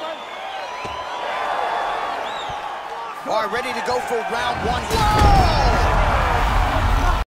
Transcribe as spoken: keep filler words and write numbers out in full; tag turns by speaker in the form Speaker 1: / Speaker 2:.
Speaker 1: All right, ready to go for round one. Whoa!